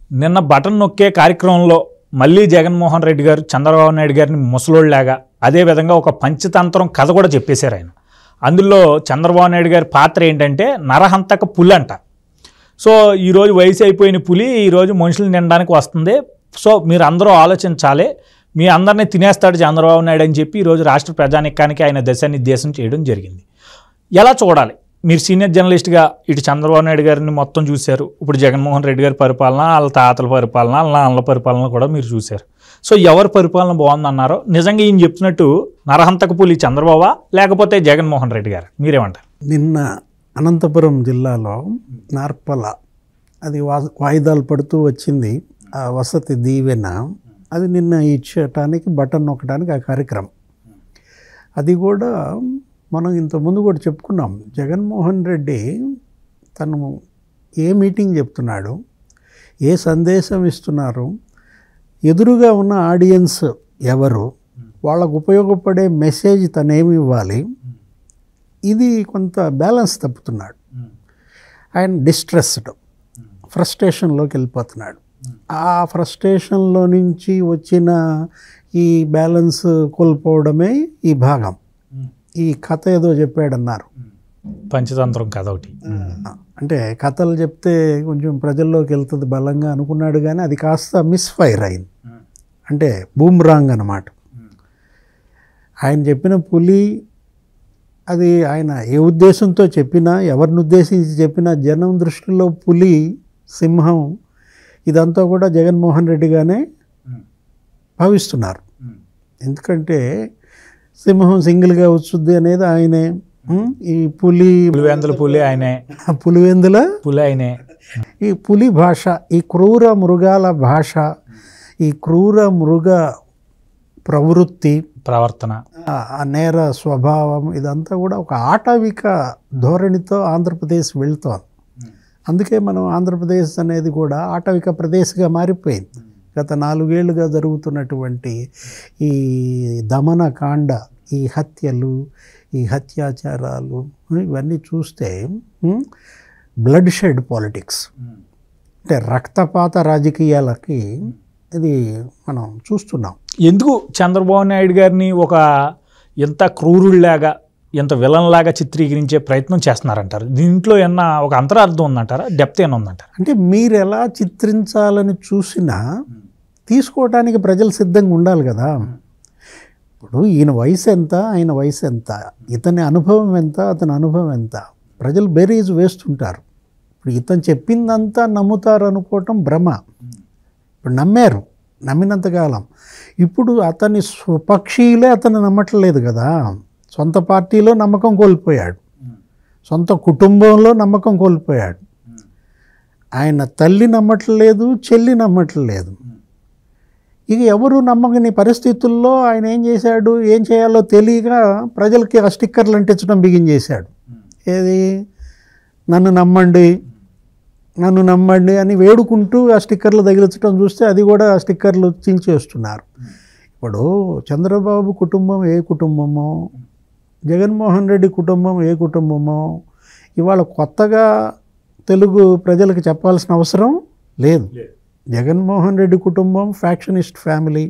నిన్న బటన్ నొక్కే కార్యక్రమంలో మళ్ళీ జగన్మోహన్ రెడ్డి గారు చంద్రబాబు నాయుడు గారిని ముసలోళ్ళలాగా అదేవిధంగా ఒక పంచతంత్రం కథ కూడా చెప్పేశారు ఆయన. అందులో చంద్రబాబు నాయుడు గారి పాత్ర ఏంటంటే నరహంతక పులి అంట. సో ఈరోజు వయసు అయిపోయిన పులి ఈరోజు మనుషులు నిండడానికి వస్తుంది. సో మీరు అందరూ ఆలోచించాలి, మీ అందరినీ తినేస్తాడు చంద్రబాబు నాయుడు అని చెప్పి ఈరోజు రాష్ట్ర ప్రజానికానికి ఆయన దిశానిర్దేశం చేయడం జరిగింది. ఎలా చూడాలి? మీరు సీనియర్ జర్నలిస్ట్గా ఇటు చంద్రబాబు నాయుడు గారిని మొత్తం చూశారు, ఇప్పుడు జగన్మోహన్ రెడ్డి గారి పరిపాలన, వాళ్ళ తాతల పరిపాలన, వాళ్ళ నాన్నల పరిపాలన కూడా మీరు చూశారు. సో ఎవరి పరిపాలన బాగుందన్నారో? నిజంగా ఈయన చెప్తున్నట్టు నరహంతక పులి చంద్రబాబు లేకపోతే జగన్మోహన్ రెడ్డి గారు, మీరేమంటారు? నిన్న అనంతపురం జిల్లాలో నార్పల అది వాయిదాలు పడుతూ వచ్చింది, ఆ వసతి దీవెన అది నిన్న ఇచ్చేయటానికి బటన్ నొక్కడానికి ఆ కార్యక్రమం. అది కూడా మనం ఇంతకుముందు కూడా చెప్పుకున్నాం. జగన్మోహన్ రెడ్డి తను ఏ మీటింగ్ చెప్తున్నాడు, ఏ సందేశం ఇస్తున్నారు, ఎదురుగా ఉన్న ఆడియన్స్ ఎవరు, వాళ్ళకు ఉపయోగపడే మెసేజ్ తనేమి ఇవ్వాలి, ఇది కొంత బ్యాలెన్స్ తప్పుతున్నాడు. ఆయన డిస్ట్రెస్డ్, ఫ్రస్ట్రేషన్లోకి వెళ్ళిపోతున్నాడు. ఆ ఫ్రస్ట్రేషన్లో నుంచి వచ్చిన ఈ బ్యాలెన్స్ కోల్పోవడమే ఈ భాగం. ఈ కథ ఏదో చెప్పాడన్నారు, పంచతంత్రం కథ ఒకటి. అంటే కథలు చెప్తే కొంచెం ప్రజల్లోకి వెళ్తుంది బలంగా అనుకున్నాడు, కానీ అది కాస్త మిస్ఫైర్ అయింది. అంటే బూమ్రాంగ్ అన్నమాట. ఆయన చెప్పిన పులి అది ఆయన ఏ ఉద్దేశంతో చెప్పినా, ఎవరిని ఉద్దేశించి చెప్పినా జనం దృష్టిలో పులి, సింహం ఇదంతా కూడా జగన్మోహన్ రెడ్డిగానే భావిస్తున్నారు. ఎందుకంటే సింహం సింగిల్గా వచ్చుద్ది అనేది ఆయనే, ఈ పులివెందుల పులి ఆయనే, పులివెందుల పులి ఆయనే. ఈ పులి భాష, ఈ క్రూర మృగాల భాష, ఈ క్రూర మృగ ప్రవృత్తి, ప్రవర్తన, ఆ నేర స్వభావం ఇదంతా కూడా ఒక ఆటవిక ధోరణితో ఆంధ్రప్రదేశ్ వెళ్తోంది. అందుకే మనం ఆంధ్రప్రదేశ్ అనేది కూడా ఆటవిక ప్రదేశ్గా మారిపోయింది. గత 4 ఏళ్లుగా జరుగుతున్నటువంటి ఈ దమనకాండ, ఈ హత్యలు, ఈ హత్యాచారాలు ఇవన్నీ చూస్తే బ్లడ్ షెడ్ పాలిటిక్స్, అంటే రక్తపాత రాజకీయాలకి ఇది మనం చూస్తున్నాం. ఎందుకు చంద్రబాబు నాయుడు గారిని ఒక ఎంత క్రూరుల్లాగా, ఎంత విలన్లాగా చిత్రీకరించే ప్రయత్నం చేస్తున్నారంటారు? దీంట్లో ఏమన్నా ఒక అంతరార్థం ఉందంటారా, డెప్త్ ఏమైనా ఉందంటారా? అంటే మీరు ఎలా చిత్రించాలని చూసినా తీసుకోవటానికి ప్రజలు సిద్ధంగా ఉండాలి కదా. ఇప్పుడు ఈయన వయసు ఎంత, ఆయన వయసు ఎంత, ఇతని అనుభవం ఎంత, అతని అనుభవం ఎంత, ప్రజలు బేరీజ్ వేస్తుంటారు. ఇప్పుడు ఇతను చెప్పిందంతా నమ్ముతారు అనుకోవటం భ్రమ. ఇప్పుడు నమ్మారు, నమ్మినంతకాలం. ఇప్పుడు అతని స్వపక్షీయులే అతను నమ్మట్లేదు కదా. సొంత పార్టీలో నమ్మకం కోల్పోయాడు, సొంత కుటుంబంలో నమ్మకం కోల్పోయాడు, ఆయన తల్లి నమ్మట్లేదు, చెల్లి నమ్మట్లేదు. ఇక ఎవరు నమ్మకని పరిస్థితుల్లో ఆయన ఏం చేశాడు, ఏం చేయాలో తెలియక ప్రజలకి ఆ స్టిక్కర్లు అంటించడం బిగించేశాడు. ఏది, నన్ను నమ్మండి, నన్ను నమ్మండి అని వేడుకుంటూ ఆ స్టిక్కర్లు తగిలించడం చూస్తే అది కూడా ఆ స్టిక్కర్లు చించేస్తున్నారు. ఇప్పుడు చంద్రబాబు కుటుంబం ఏ కుటుంబమో, జగన్మోహన్ రెడ్డి కుటుంబం ఏ కుటుంబమో ఇవాళ కొత్తగా తెలుగు ప్రజలకు చెప్పాల్సిన అవసరం లేదు. జగన్మోహన్ రెడ్డి కుటుంబం ఫ్యాక్షనిస్ట్ ఫ్యామిలీ.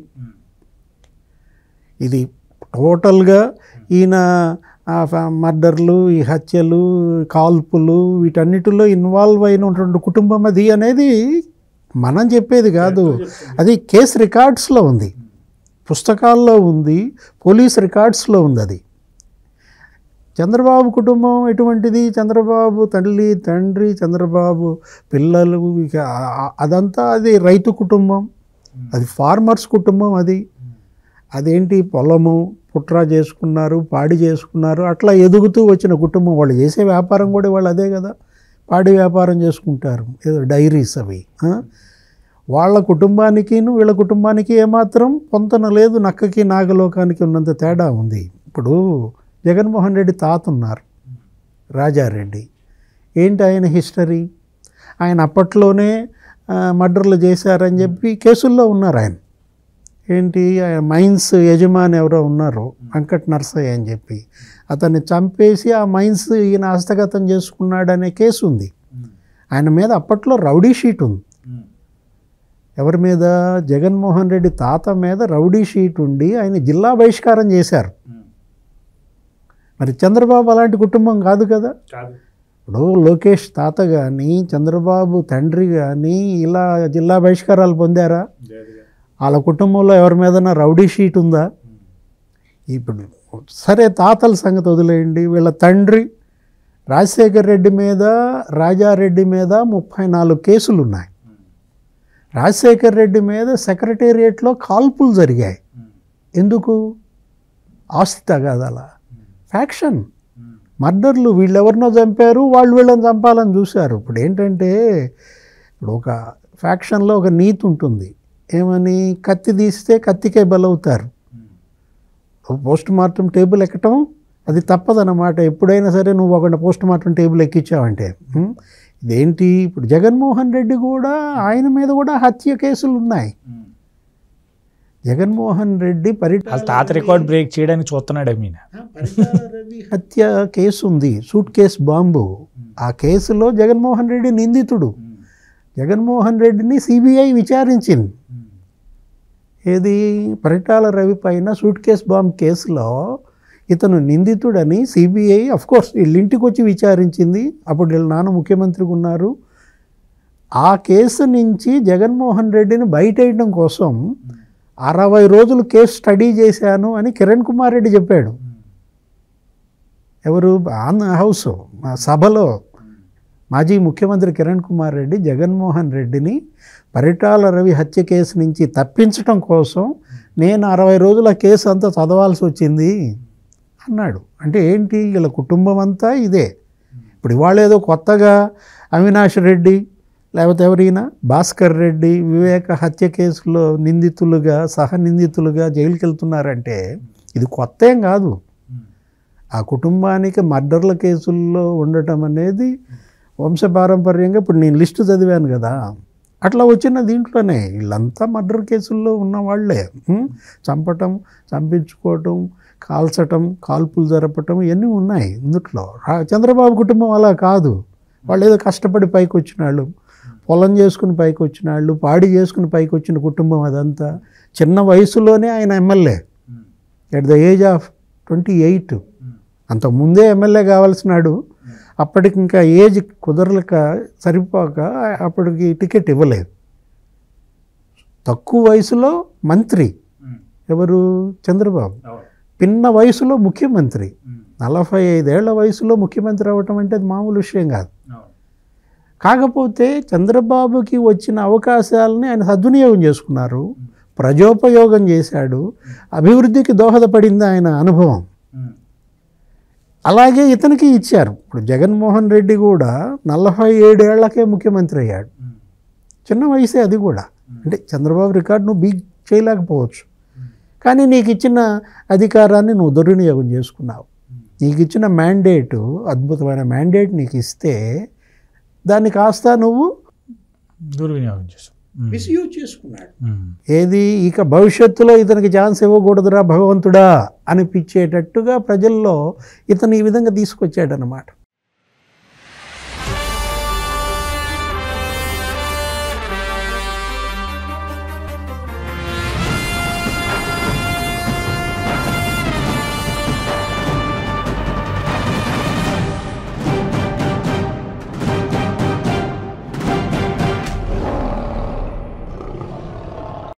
ఇది టోటల్గా ఈయన మర్డర్లు, ఈ హత్యలు, కాల్పులు వీటన్నిటిలో ఇన్వాల్వ్ అయినటువంటి కుటుంబం అది అనేది మనం చెప్పేది కాదు. అది కేస్ రికార్డ్స్లో ఉంది, పుస్తకాల్లో ఉంది, పోలీస్ రికార్డ్స్లో ఉంది. అది చంద్రబాబు కుటుంబం ఎటువంటిది, చంద్రబాబు తల్లి, తండ్రి, చంద్రబాబు పిల్లలు, ఇక అదంతా అది రైతు కుటుంబం, అది ఫార్మర్స్ కుటుంబం. అదేంటి పొలము పుట్రా చేసుకున్నారు, పాడి చేసుకున్నారు, అట్లా ఎదుగుతూ వచ్చిన కుటుంబం. వాళ్ళు చేసే వ్యాపారం కూడా వాళ్ళు అదే కదా, పాడి వ్యాపారం చేసుకుంటారు, ఏదో డైరీస్ అవి. వాళ్ళ కుటుంబానికి వీళ్ళ కుటుంబానికి ఏమాత్రం పొంతన లేదు, నక్కకి నాగలోకానికి ఉన్నంత తేడా ఉంది. ఇప్పుడు జగన్మోహన్ రెడ్డి తాత ఉన్నారు, రాజారెడ్డి. ఏంటి ఆయన హిస్టరీ? ఆయన అప్పట్లోనే మర్డర్లు చేశారని చెప్పి కేసుల్లో ఉన్నారు. ఆయన ఏంటి, మైన్స్ యజమాని ఎవరో ఉన్నారు, వెంకట్ నర్సయ్య అని చెప్పి, అతన్ని చంపేసి ఆ మైన్స్ ఈయన హస్తగతం చేసుకున్నాడనే కేసు ఉంది ఆయన మీద. అప్పట్లో రౌడీ షీట్ ఉంది. ఎవరి మీద? జగన్మోహన్ రెడ్డి తాత మీద రౌడీ షీట్ ఉండి ఆయన జిల్లా బహిష్కారం చేశారు. మరి చంద్రబాబు అలాంటి కుటుంబం కాదు కదా. ఇప్పుడు లోకేష్ తాత కానీ చంద్రబాబు తండ్రి కానీ ఇలా జిల్లా బహిష్కారాలు పొందారా? వాళ్ళ కుటుంబంలో ఎవరి మీదన్నా రౌడీ షీట్ ఉందా? ఇప్పుడు సరే తాతల సంగతి వదిలేయండి, వీళ్ళ తండ్రి రాజశేఖర్ రెడ్డి మీద రాజారెడ్డి మీద 34 కేసులు ఉన్నాయి. రాజశేఖర్ రెడ్డి మీద సెక్రటేరియట్లో కాల్పులు జరిగాయి. ఎందుకు? ఆస్తి తగాదాల, ఫ్యాక్షన్, మర్డర్లు. వీళ్ళెవరినో చంపారు, వాళ్ళు వీళ్ళని చంపాలని చూశారు. ఇప్పుడు ఏంటంటే ఇప్పుడు ఒక ఫ్యాక్షన్లో ఒక నీతి ఉంటుంది, ఏమని? కత్తి తీస్తే కత్తికే బలవుతారు. పోస్ట్ మార్టం టేబుల్ ఎక్కటం అది తప్పదన్నమాట. ఎప్పుడైనా సరే నువ్వు ఒక పోస్ట్ మార్టం టేబుల్ ఎక్కించావంటే ఇదేంటి? ఇప్పుడు జగన్మోహన్ రెడ్డి కూడా ఆయన మీద కూడా హత్య కేసులు ఉన్నాయి. జగన్మోహన్ రెడ్డి తాత రికార్డ్ బ్రేక్ చేయడానికి చూస్తున్నాడు. రవి హత్య కేసు ఉంది, సూట్ కేసు బాంబు. ఆ కేసులో జగన్మోహన్ రెడ్డి నిందితుడు. జగన్మోహన్ రెడ్డిని సిబిఐ విచారించింది. ఏది? పరిటాల రవి పైన సూట్ కేసు బాంబు కేసులో ఇతను నిందితుడని సిబిఐ అఫ్కోర్స్ వీళ్ళ ఇంటికి వచ్చి విచారించింది. అప్పుడు వీళ్ళ నాన్న ముఖ్యమంత్రిగా ఉన్నారు. ఆ కేసు నుంచి జగన్మోహన్ రెడ్డిని బయటేయడం కోసం 60 రోజులు కేసు స్టడీ చేశాను అని కిరణ్ కుమార్ రెడ్డి చెప్పాడు. ఎవరు? ఆన్ హౌస్ సభలో మాజీ ముఖ్యమంత్రి కిరణ్ కుమార్ రెడ్డి జగన్మోహన్ రెడ్డిని పరిటాల రవి హత్య కేసు నుంచి తప్పించడం కోసం నేను 60 రోజుల కేసు అంతా చదవాల్సి వచ్చింది అన్నాడు. అంటే ఏంటి? వీళ్ళ కుటుంబం అంతా ఇదే. ఇప్పుడు ఇవాళ ఏదో కొత్తగా అవినాష్ రెడ్డి లేకపోతే ఎవరైనా భాస్కర్ రెడ్డి వివేక హత్య కేసులో నిందితులుగా నిందితులుగా జైలుకి వెళ్తున్నారంటే ఇది కొత్త ఏం కాదు. ఆ కుటుంబానికి మర్డర్ల కేసుల్లో ఉండటం అనేది వంశపారంపర్యంగా ఇప్పుడు నేను లిస్టు చదివాను కదా, అట్లా వచ్చిన దీంట్లోనే వీళ్ళంతా మర్డర్ కేసుల్లో ఉన్న వాళ్ళే. చంపటం, చంపించుకోవటం, కాల్చటం, కాల్పులు జరపటం ఇవన్నీ ఉన్నాయి ఇందుట్లో. చంద్రబాబు కుటుంబం అలా కాదు. వాళ్ళు ఏదో కష్టపడి పైకి వచ్చిన వాళ్ళు, పొలం చేసుకుని పైకి వచ్చిన వాళ్ళు, పాడి చేసుకుని పైకి వచ్చిన కుటుంబం అదంతా. చిన్న వయసులోనే ఆయన MLA at the age of 28. అంతకుముందే ఎమ్మెల్యే కావాల్సినాడు. అప్పటికి ఇంకా ఏజ్ కుదరలేక సరిపోక అప్పటికి టికెట్ ఇవ్వలేదు. తక్కువ వయసులో మంత్రి ఎవరు? చంద్రబాబు. పిన్న వయసులో ముఖ్యమంత్రి. 45 ఏళ్ల వయసులో ముఖ్యమంత్రి అవ్వటం అంటే అది మామూలు విషయం కాదు. కాకపోతే చంద్రబాబుకి వచ్చిన అవకాశాలని ఆయన సద్వినియోగం చేసుకున్నారు, ప్రజోపయోగం చేశాడు, అభివృద్ధికి దోహదపడింది ఆయన అనుభవం. అలాగే ఇతనికి ఇచ్చారు. ఇప్పుడు జగన్మోహన్ రెడ్డి కూడా 47 ఏళ్లకే ముఖ్యమంత్రి అయ్యాడు. చిన్న వయసే అది కూడా. అంటే చంద్రబాబు రికార్డు నువ్వు బీట్ చేయలేకపోవచ్చు, కానీ నీకు ఇచ్చిన అధికారాన్ని నువ్వు దుర్వినియోగం చేసుకున్నావు. నీకు ఇచ్చిన మ్యాండేటు, అద్భుతమైన మ్యాండేట్ నీకు ఇస్తే దాన్ని కాస్త నువ్వు దుర్వినియోగం చేసావు, మిస్యూజ్ చేసుకున్నాడు. ఏది? ఇక భవిష్యత్తులో ఇతనికి ఛాన్స్ ఇవ్వకూడదురా భగవంతుడా అనిపించేటట్టుగా ప్రజల్లో ఇతను ఈ విధంగా తీసుకొచ్చాడనమాట.